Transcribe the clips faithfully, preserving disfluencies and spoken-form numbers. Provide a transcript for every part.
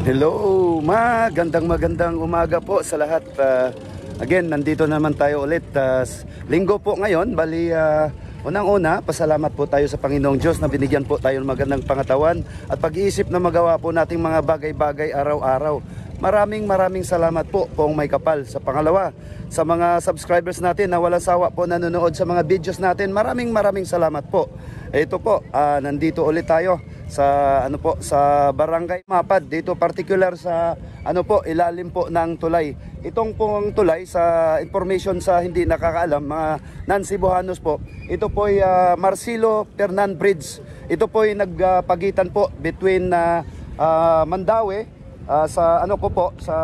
Hello, magandang magandang umaga po sa lahat. Uh, again, nandito naman tayo ulit. Uh, linggo po ngayon, bali uh, unang-una, pasalamat po tayo sa Panginoong Diyos na binigyan po tayo ng magandang pangatawan at pag-iisip na magawa po nating mga bagay-bagay araw-araw. Maraming maraming salamat po kung may kapal. Sa pangalawa, sa mga subscribers natin na walang sawa po nanonood sa mga videos natin, maraming maraming salamat po. Ito po, uh, nandito ulit tayo sa ano po sa Barangay Mapad, dito particular sa ano po ilalim po ng tulay. Itong pong tulay, sa information sa hindi nakakaalam, mga non-Cebuanos po, ito po ay uh, Marcelo Fernan Bridge. Ito po ay nagpagitan uh, po between uh, uh, Mandaue uh, sa ano ko po sa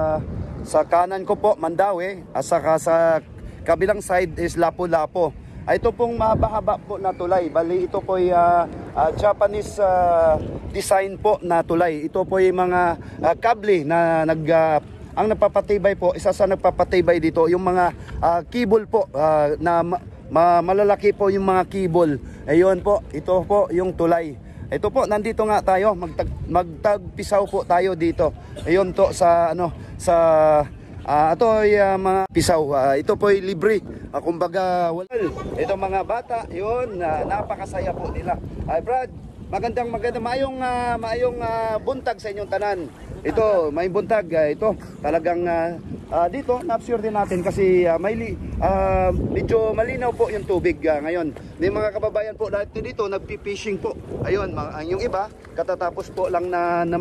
sa kanan ko po Mandaue, at saka sa kabilang side is Lapu-Lapu. Ito pong mahaba-haba po na tulay, bali ito po ay uh, uh, Japanese uh, design po na tulay. Ito po ay mga uh, kable na nag uh, ang nagpapatibay po, isa sa nagpapatibay dito yung mga uh, cable po uh, na ma ma malalaki po yung mga cable. Ayun po, ito po yung tulay. Ito po, nandito nga tayo, magtag magtagpisaw po tayo dito. Ayun to sa ano sa Uh, ito ay uh, mga pisaw. Uh, ito po ay libre. Uh, kumbaga, well, ito mga bata, yun, uh, napakasaya po nila. Ay, Brad, magandang magandang mayong uh, mayong uh, buntag sa inyong tanan. Ito, may buntag. Uh, ito, talagang uh, uh, dito, na-observe din natin kasi uh, may uh, medyo malinaw po yung tubig uh, ngayon. May mga kababayan po dito dito nagpi-fishing po. Ayun, ang yung iba, katatapos po lang na, na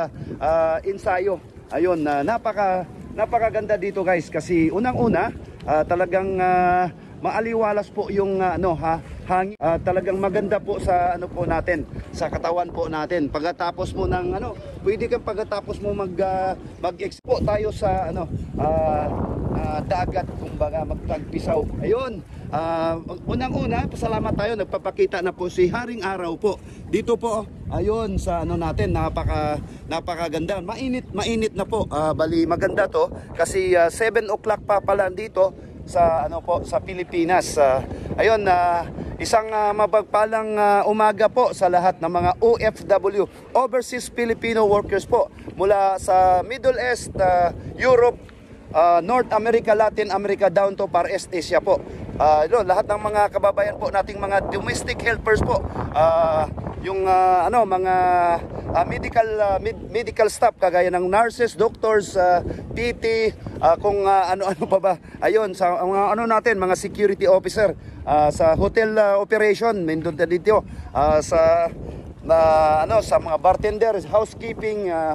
mag-ensayo. Uh, uh, Ayun, uh, napaka Napakaganda dito guys kasi unang-una uh, talagang uh, maaliwalas po yung uh, ano ha hangin, uh, talagang maganda po sa ano po natin, sa katawan po natin. Pagkatapos mo ng ano, pwede kang pagkatapos mo mag uh, mag-expo tayo sa ano uh, uh, dagat, kumbaga magtagpisaw. Ayun. Uh, unang-una, pasalamat tayo, nagpapakita na po si Haring Araw po. Dito po, ayun sa ano natin, napaka napakaganda. Mainit, mainit na po. Uh, bali maganda to kasi uh, seven o'clock pa pala dito sa ano po sa Pilipinas. Uh, ayun, uh, isang uh, mapagpalang uh, umaga po sa lahat ng mga O F W, Overseas Filipino Workers po, mula sa Middle East, uh, Europe, uh, North America, Latin America, down to Far East Asia po. Uh, yun, lahat ng mga kababayan po nating mga domestic helpers po, uh, yung uh, ano mga uh, medical uh, med medical staff kagaya ng nurses, doctors, uh, P T, uh, kung uh, ano-ano pa ba. Ayun, sa mga ano natin, mga security officer, uh, sa hotel uh, operation, nandun dito, uh, sa uh, ano sa mga bartenders, housekeeping, uh,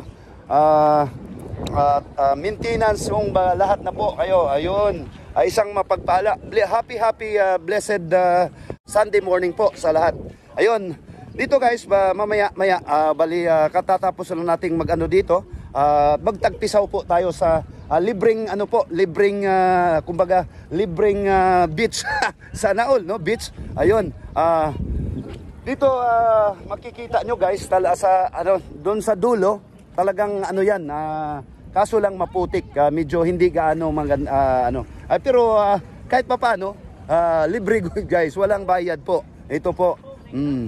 uh, uh, uh, maintenance, yung uh, lahat na po kayo. Ayun. Uh, isang mapagpala, happy happy uh, blessed uh, Sunday morning po sa lahat. Ayun, dito guys, ba, mamaya maya uh, bali uh, katatapos na nating magano dito, uh, magtagpisaw po tayo sa uh, libreng ano po, libreng uh, kumbaga libreng uh, beach sa Naol, no, beach. Ayun, uh, dito uh, makikita nyo guys, tala sa ano doon sa dulo, talagang ano yan, uh, kaso lang maputik, uh, medyo hindi gaano maganda, uh, ano. Uh, pero uh, kahit pa paano, uh, libre guys, walang bayad po. Ito po. Mm.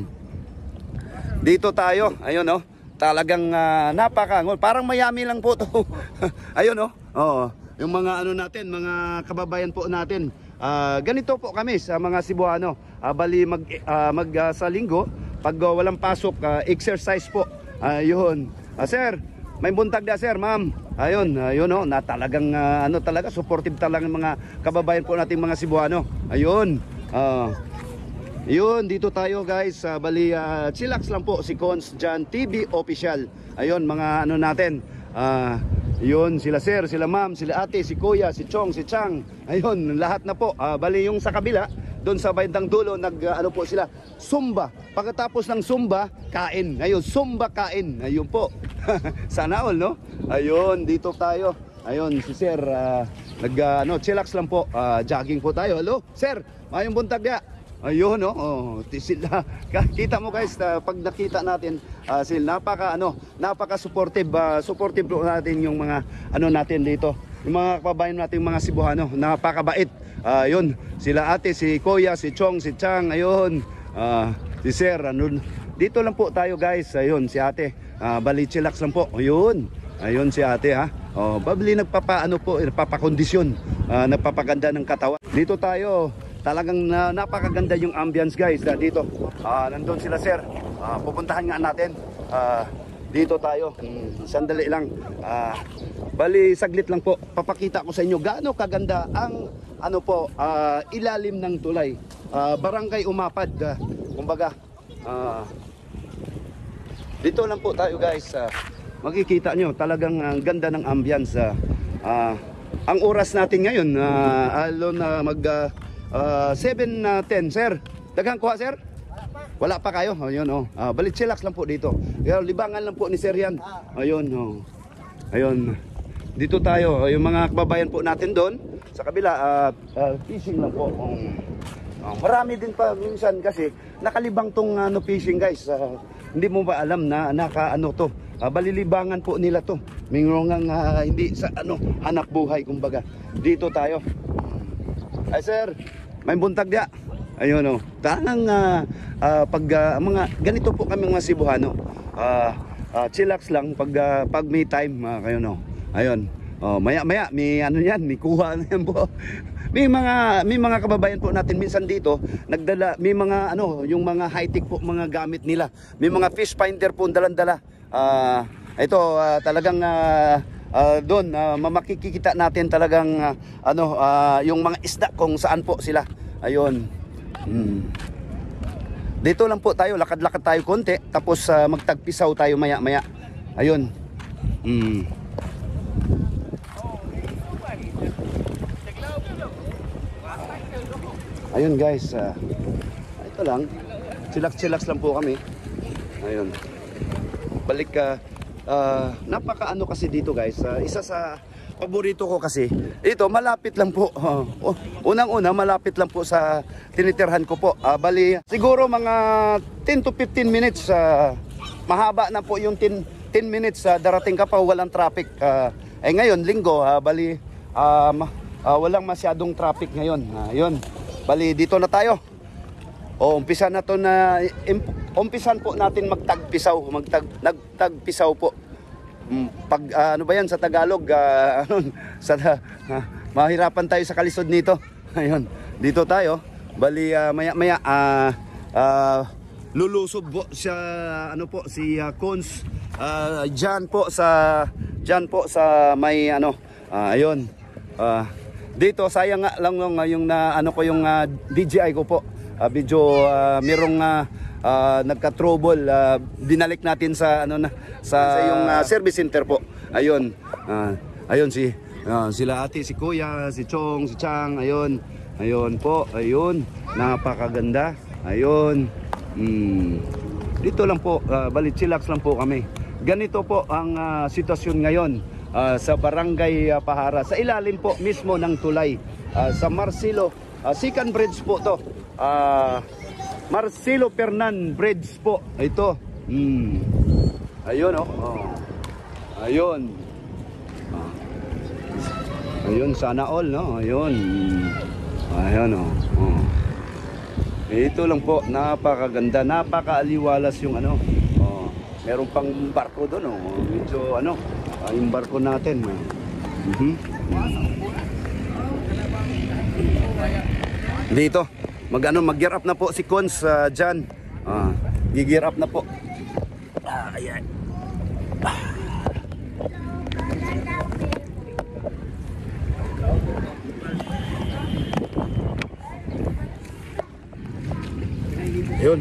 Dito tayo, ayun oh. Talagang uh, napakangol. Parang Miami lang po 'to. Ayun oh. Oo. Yung mga ano natin, mga kababayan po natin. Uh, ganito po kami sa mga Cebuano. Uh, bali mag uh, mag uh, sa linggo, pag uh, walang pasok, uh, exercise po. Ayun. Uh, uh, sir, may buntag na sir, ma'am. Ayun, ayun oh, na talagang uh, ano talaga supportive talaga ng mga kababayan po nating mga Cebuano. Ayun. Uh, yun, dito tayo guys. Uh, bali uh, chillax lang po si Cons Jan T V official. Ayun, mga ano natin. Uh, yun, sila sir, sila ma'am, sila ate, si kuya, si Chong, si Chang. Ayun, lahat na po. Uh, bali yung sa kabila, doon sa bandang dulo, nag uh, ano po sila, Zumba. Pagkatapos ng Zumba, kain. Ayun, Zumba kain. Ayun po. Sana all, no? Ayun, dito tayo. Ayun, si sir, uh, nag uh, ano, chillax lang po. Uh, jogging po tayo. Hello, sir. Mayong buntag ya. Ayun, no? Oh, sila, kita mo guys, uh, pag nakita natin, uh, sila napaka ano, napaka supportive, uh, supportive po natin yung mga ano natin dito. Yung mga kababayan natin, mga Cebuano, napakabait. Uh, yun, sila ate, si kuya, si Chong, si Chang, ayun. Uh, si sir, ano, dito lang po tayo guys. Ayun si ate, uh, bali chillax lang po. Ayun, ayun si ate ha. Oh, babli nagpapaano po, nagpapakondisyon, uh, nagpapaganda ng katawan. Dito tayo, talagang uh, napakaganda yung ambience guys. Uh, dito, uh, nandun sila sir. Uh, pupuntahan nga natin. Uh, dito tayo. Hmm, sandali lang. Uh, bali saglit lang po. Papakita ko sa inyo gaano kaganda ang ano po, uh, ilalim ng tulay. Uh, Barangay Umapad. Uh, kumbaga, uh, dito lang po tayo guys. Uh, Makikita nyo, talagang ang uh, ganda ng ambience. Uh, uh, ang oras natin ngayon, uh, alo na mag uh, uh, seven ten, sir. Daghang kuha, sir? Wala pa kayo? Ayun, oh. Uh, balik chillax lang po dito. Kaya libangan lang po ni sir yan. Ayun, oh. Ayun. Dito tayo, yung mga kababayan po natin doon. Sa kabila, uh, uh, fishing lang po. Um, uh, marami din pa minsan kasi nakalibang tong ano, fishing guys. Uh, hindi mo ba alam na naka ano to? Uh, balilibangan po nila to. Mingongang uh, hindi sa ano hanap buhay kumbaga. Dito tayo. Ay sir, may buntag dia. Ayun oh. Tanang uh, uh, pag uh, mga ganito po kami mga Cebuano. Uh, uh, chillax lang pag uh, pag may time uh, kayo no. Ayun. Oh, maya-maya may ano yan, may kuha na yan po. May mga may mga kababayan po natin minsan dito nagdala, may mga ano, yung mga high-tech po mga gamit nila. May mga fish finder po dalan-dala. Uh, ito uh, talagang uh, uh, doon uh, makikita natin talagang uh, ano uh, yung mga isda kung saan po sila. Ayun. Hmm. Dito lang po tayo, lakad-lakad tayo konti tapos uh, magtagpisaw tayo maya-maya. Ayun. Hmm. Ayun guys, uh, ito lang. Chillax-chillax lang po kami. Ayun. Balik ka, uh, uh, napaka-ano kasi dito guys, uh, isa sa paborito ko kasi, ito malapit lang po, uh, unang-una malapit lang po sa tinitirhan ko po, uh, bali siguro mga ten to fifteen minutes, uh, mahaba na po yung ten minutes, uh, darating ka pa walang traffic, uh, eh ngayon linggo, uh, bali uh, uh, walang masyadong traffic ngayon, uh, yun, bali dito na tayo. O umpisa na to na umpisan po natin magtagpisaw, magtag nagtagpisaw po. Pag uh, ano ba yan sa Tagalog, uh, ano, sa uh, mahirapan tayo sa kalisod nito. Ayun, dito tayo. Bali uh, maya-maya uh, uh, lulusob po sa ano po si uh, Cons uh, diyan po sa diyan po sa may ano uh, ayun. Uh, dito sayang nga lang yung, yung na ano ko yung uh, D J I ko po. Uh, medyo uh, merong uh, uh, nagka-trouble, uh, dinalik natin sa ano na sa, sa yung uh, service center po. Ayun. Uh, ayun si uh, sila ate, si Kuya, si Chong, si Chang, ayun. Ayun po, ayun. Napakaganda. Ayun. Hmm. Dito lang po, uh, bali chillax lang po kami. Ganito po ang uh, sitwasyon ngayon uh, sa Barangay uh, Pahara. Sa ilalim po mismo ng tulay. Uh, sa Marcelo, uh, Second Bridge po to. Uh, Marcelo Fernan Bridge po. Ito. Hmm. Ayun oh. Oh. Ayun. Ah. Ayun sana all no. Ayun. Ayun oh. Oh. Ito lang po, napakaganda, napakaaliwalas yung ano. Oh. Meron pang barko doon oh. Medyo ano, uh, yung barko natin. Mhm. Dito. Mag ano, mag-gear up na po si Cons uh, dyan. Ah, gi-gear up na po. Ah, ayan. Ah. Yun.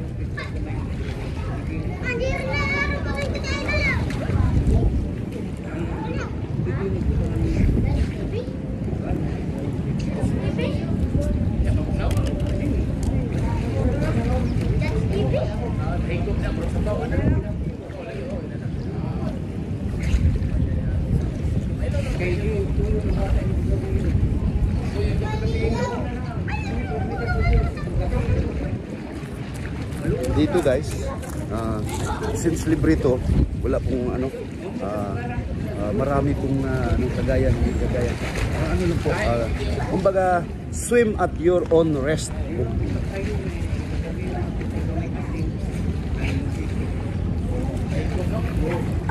Dito guys, uh, since libre to, wala pong ano, uh, uh, marami pong uh, ano, kagayan, kagayan. Uh, ano lang po, uh, kumbaga swim at your own rest.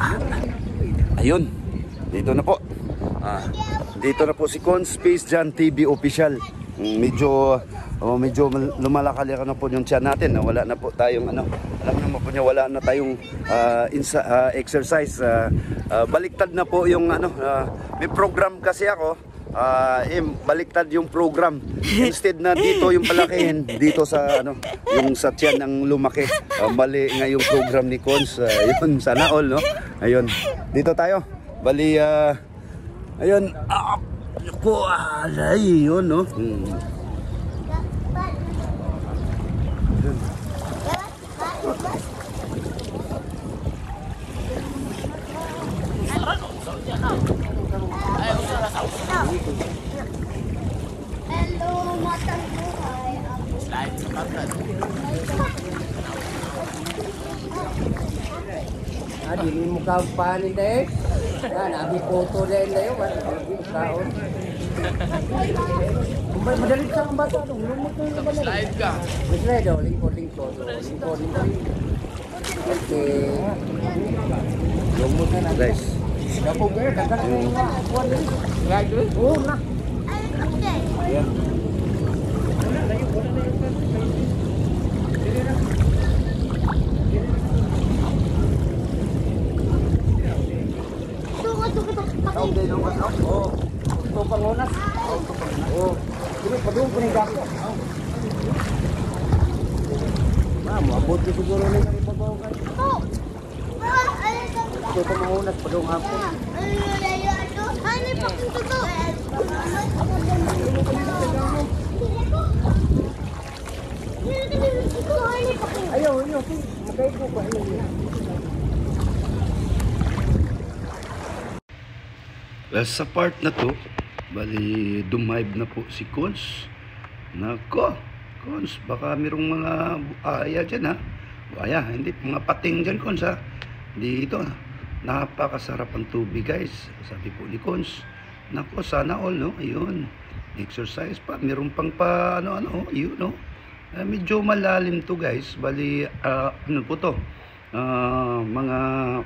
Ayun, dito na po. Ah, dito na po si Cons Space Jam T V Official. Mm, medyo oh, medyo lumalakali na po yung tiyan natin. Wala na po tayong ano, alam naman po niya, wala na tayong uh, insa, uh, exercise. Uh, uh, baliktad na po yung ano, uh, may program kasi ako. Uh, eh, baliktad yung program. Instead na dito yung palakihin, dito sa ano, yung sa tiyan ng lumaki. Uh, mali nga yung program ni Cons. Uh, yun, sana all, no? Ayun, dito tayo. Bali, uh, ayun, ah, ko, alay, yun, no? Hmm. Hello, matang buhay. Slide sa kagat. Ah, dili mo ka panin dahil. Yan, abi photo dahil na yun. Abi kaon. Kumbay, madalit sa kang bata. Slide ka. Slide daw, lingkod, lingkod. Lingkod, lingkod. Okay. Lumot na na. Guys. Dapo ba, dagat na yung kuwan din. Slide doon? Oo na. Ayan. Oo. Ito pangunas. Oo. Sige, padung po ng gapo. Ah, maabot ko siguro na yung ibabaw ka. Ito pangunas, padung hapon. Ayaw, ayaw. Magkait ko ba? Well, sa part na to, bali dumive na po si Cons. Nako, Cons, baka mayroong mga buaya dyan, ha? Buaya, hindi, mga pating dyan, Cons, ha? Dito, napakasarap ang tubig, guys. Sabi po ni Cons. Nako, sana all, no? Ayun, exercise pa, mayroong pang pa, ano, ano, yun, no? Uh, medyo malalim to, guys. Bali, uh, ano po to? Uh, mga,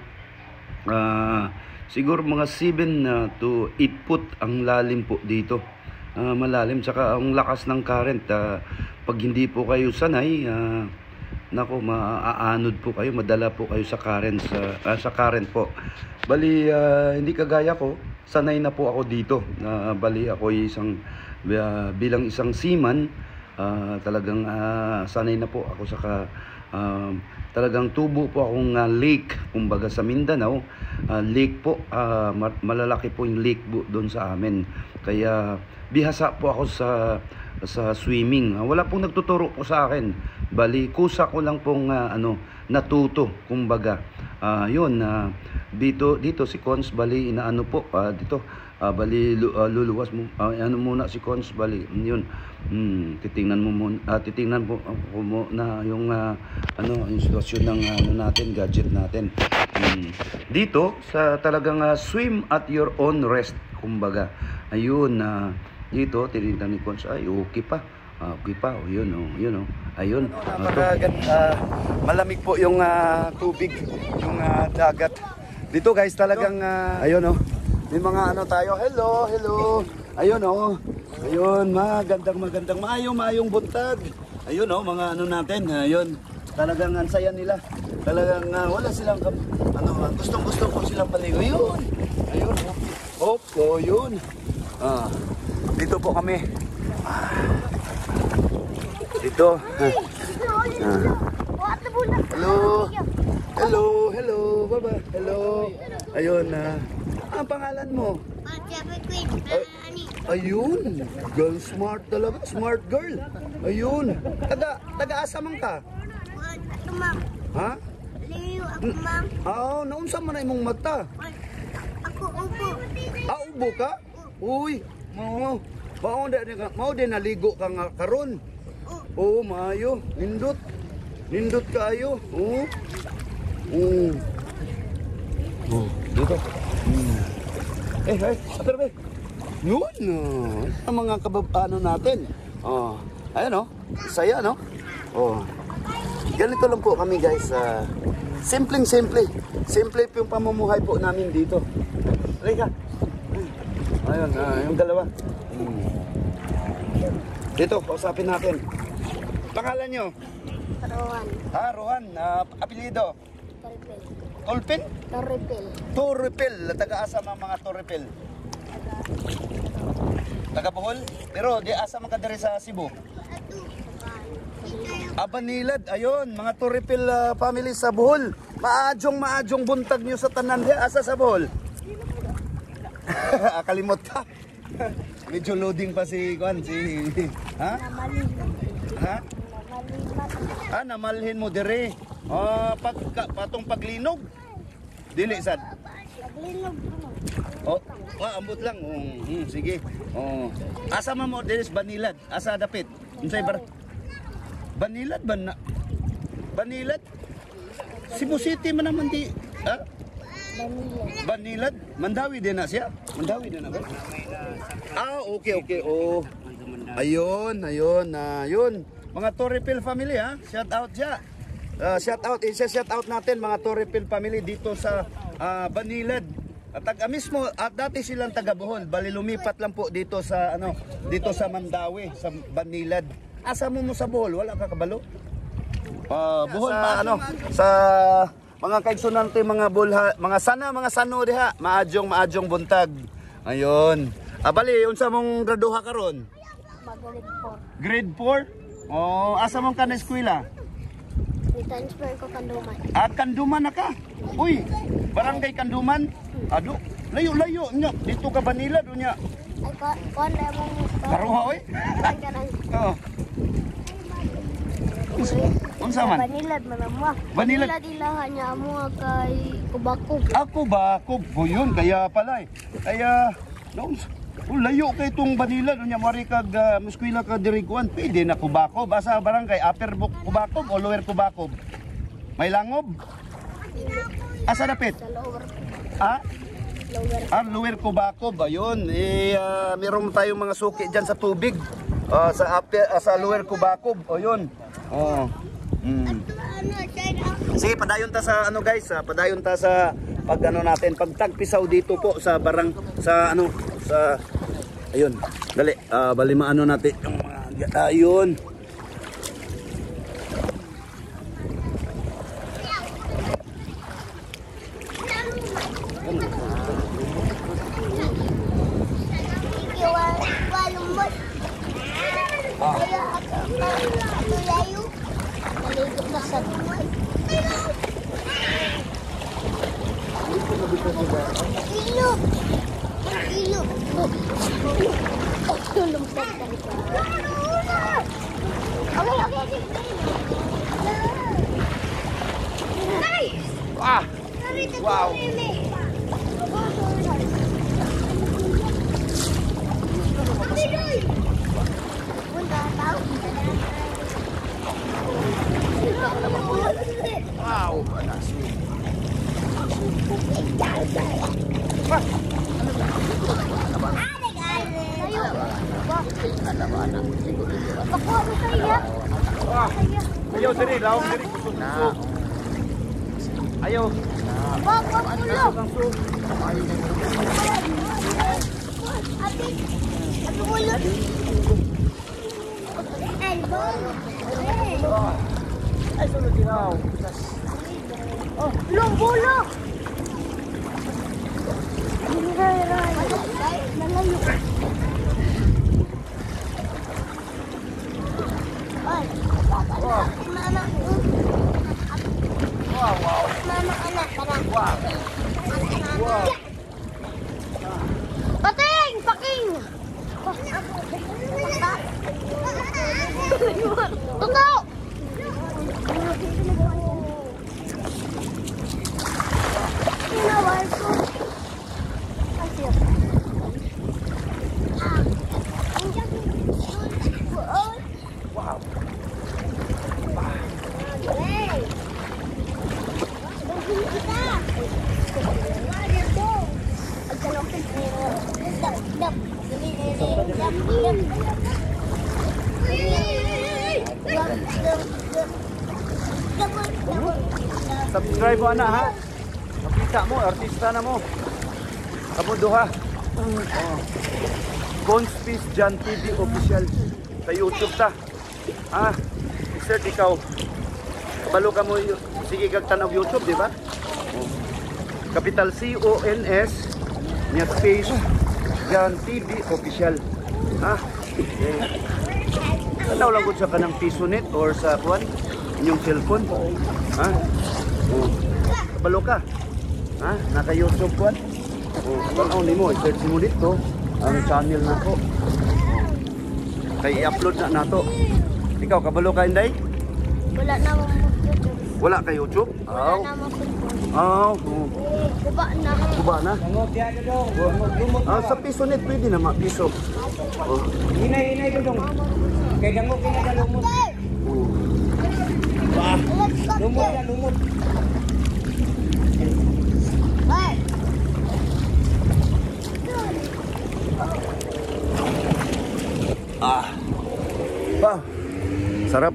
uh, siguro mga seven uh, to eight foot ang lalim po dito. Uh, malalim, saka ang lakas ng current. Uh, pag hindi po kayo sanay, uh, nako, maaanod po kayo, madala po kayo sa current, sa, uh, sa current po. Bali, uh, hindi kagaya ko, sanay na po ako dito. Uh, bali, ako isang, uh, bilang isang seaman, uh, talagang uh, sanay na po ako sa uh, talagang tubo po akong uh, lake, kumbaga sa Mindanao, uh, lake po, uh, malalaki po yung lake po doon sa amin. Kaya bihasa po ako sa sa swimming. Uh, wala pong nagtuturo po sa akin. Bali, kusa ko lang pong uh, ano, natuto, kumbaga. Uh, yun, uh, dito dito si Cons, bali inaano po, uh, dito uh, bali uh, luluwas mo, uh, ano muna si Cons, bali yun. Hmm, titingnan mo muna, uh, titingnan po ako mo na yung uh, ano, yung sitwasyon ng uh, ano natin, gadget natin. Hmm. Dito sa talagang uh, swim at your own rest, kumbaga. Ayun, uh, dito tinignan ni Cons, ay okay pa. Uh, okay pa, oh, yun, oh, yun, oh. Ayun. Napakagat, uh, malamig po yung uh, tubig, yung uh, dagat. Dito, guys, talagang uh, ayun, oh. May mga ano tayo. Hello, hello. Ayun, oh. Ayun, magandang magandang maayong maayong buntag. Ayun, oh, mga ano natin. Ayun. Talagang ang saya nila. Talagang uh, wala silang ano, gustong-gusto po silang paligo. Ayun. Ayun, oh. Oh, yun. Ah. Dito po kami. Ah. Dito. Ah. Hello. Hello, hello. Baba. Hello. Ayun na. Ah. Ang pangalan mo? Ay, ayun. Girl smart talaga. Smart girl. Ayun. Taga, taga-asa man ka? Ha? Liyo ako, ma'am. Ah, naunsa man na imong mata? Ako, upo. Ah, ubo ka? Uy, mao. Mao din mao din naligo ka nga karon. Oo, maayo. Nindot. Nindot kaayo. Oo. Oo. Oh, dito. Hmm. Eh, hey, ater ba? Yun. Uh, ang mga kababano natin. Oh, ayan oh. Saya no? Oh. Ganito lang po kami guys. Uh, Simpleng simple. Simple po yung pamumuhay po namin dito. Halika. Ayun, ah, yung dalawa. Hmm. Dito, kausapin natin. Pangalan nyo? Rowan. Ah, Rohan. Ah, apelido? Toripil. Tolpin? Toripil. Torrepil. Taga-asa mga mga Torrepil. Taga Bohol? Pero di asa man ka diri sa Cebu. Abanilad, ayun, mga Torrepil uh, family sa Bohol. Maadjong maadjong buntag nyo sa tanan di asa sa Bohol. Kalimot ka. Medyo loading pa si Juan, si ha? Ha? Ah, namalhin mo dire. Ah, pag patong paglinog. Dili sad. Naglinog mo. Oh, ah, ambot lang. Oh, hmm, sige. Oh. Asa man mo dire Banilad? Asa dapit? Unsay bar? Banilad ba na? Banilad? Cebu City man naman di. Ha? Banilad. Banilad? Mandawi din na siya? Mandawi din na ba? Ah, okay, okay. Oh. Ayun, ayun, ayun. Mga Torrepil family ha. Shout out siya. Uh, shout out, isa-shout out natin mga Torrepil family dito sa uh, Banilad. At taga mismo at dati silang taga Bohol, bali lumipat lang po dito sa ano, dito sa Mandawi, sa Banilad. Asa mo mo sa Bohol, wala ka kabalo? Uh, Bohol sa ano, sa mga kaigsunante mga bulha, mga sana mga sano diha, maadjong maadjong buntag. Ayun. Ah, bali unsa mong graduha karon? Magalit po. Grade four? Oh, asa mong ka na eskwela? I-transfer ko kanduman. Ah, Kanduman na ka? Uy, barangay Kanduman? Ado, layo-layo nya. Dito ka Banilad o nya? Ay, kuhan na mong... Karuha, oy? Kuhan ka ng... Oo. Unsa man? Banilad man mo. Banilad? Banilad ilahan niya mo kay Kubakog. Ako ba? Ako po yun. Kaya pala eh. Kaya, no, oh, layo kay itong Banilad. Unya, mari kag uh, muskwila ka dirikuan. Pwede na Kubakob. Asa barangay? Upper Kubakob o Lower Kubakob? May langob? Asa dapit? Sa lower. Ah? Lower. Ah, Lower Kubakob. Ayun. Eh, uh, meron tayong mga suki dyan sa tubig. Uh, sa, upper, uh, sa Lower Kubakob. Ayun. Oh. Mm. Sige, padayon ta sa ano guys, ah, padayon ta sa pag ano natin, pagtagpisaw dito po sa barang sa ano sa ayun. Dali, ah, bali maano natin yung mga ayun. Ilo! Ilo! Okay, okay, okay. Nice! Ah! Wow! Wow! Ayaw diri, laong diri kusog-kusog. Ayaw. Wag, wag ulo. Ate, ate ulo. Ay, sunod diraw. Oh, long bulo. Ray, ray. Nalayo. Ay, mama. Wow, wow. Mama, anak, anak. Wow. Wow. Pating! Paking! Totoo! Tinawal ko. Asya. Ah. Wow. Hey! Kita! Agkalokit pero dap dap dap dap dap dap dap Subscribe mo ana ha. Makita mo, artista na mo. Kamu duha. Oh. Conspis Jan T V official sa YouTube ta. Ah, exert ikaw. Kabalo ka mo, sige kag tanaw YouTube, di ba? Oh. Capital C O N S niya space Jan T V official. Ah. Eh. Tanaw lang gud sa kanang Pisonet or sa kuan inyong cellphone. Ha? Oh. Kabalo ka. Ha? Naka YouTube kuan. Oh, ano nimo, i-search mo dito ang channel nako. Oh. Kay i-upload na nato. Ikaw kabalo ka Inday? Wala na mo YouTube. Wala ka YouTube? Wala Aw. na mo cellphone. Aw. Kuba na. Kuba na. Langot yan dong. Ah, sa Pisonet pwede na ma piso. Oh. Hinay-hinay ko dong. Kay dangog kinagalumot. Ah. Lumot yan, lumot. Hey. Ah. Wow. Sarap.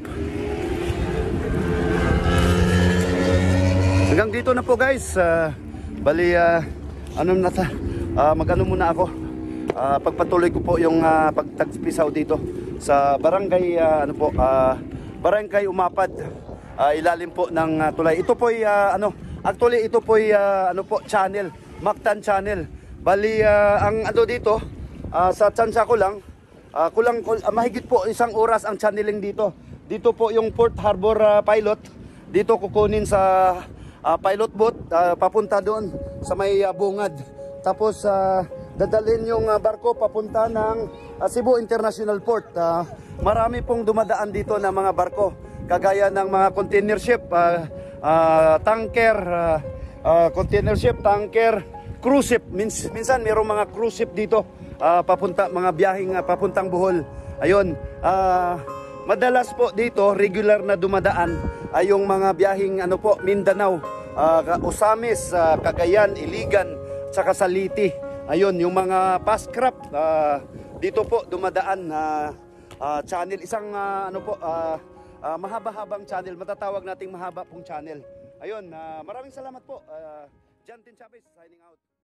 Hanggang dito na po guys. Uh, bali uh, ano na ta? Uh, mag-ano muna ako. Uh, pagpatuloy ko po yung uh, pagtagpisaw dito sa barangay uh, ano po, uh, barangay Umapad. Uh, ilalim po ng uh, tulay. Ito po ay uh, ano, actually ito po ay uh, ano po channel, Mactan channel. Bali uh, ang ano dito uh, sa tsansa ko lang Uh, kulang, kul uh, mahigit po isang oras ang channeling dito. Dito po yung Port Harbor uh, pilot. Dito kukunin sa uh, pilot boat uh, papunta doon sa may uh, bungad. Tapos uh, dadalhin yung uh, barko papunta ng uh, Cebu International Port. Uh, marami pong dumadaan dito na mga barko. Kagaya ng mga container ship, uh, uh, tanker, uh, uh, container ship, tanker, cruise ship. Mins minsan mayroong mga cruise ship dito. Uh, papunta mga biyaheng uh, papuntang Bohol. Ayun, uh, madalas po dito regular na dumadaan ay yung mga biyaheng ano po Mindanao, uh, Osamis, uh, Cagayan, Iligan, saka Saliti. Ayun, yung mga fast craft uh, dito po dumadaan na uh, uh, channel, isang uh, ano po uh, uh, mahaba-habang channel, matatawag nating mahaba pong channel. Ayun, uh, maraming salamat po. Uh, Jan Tin Chavez signing out.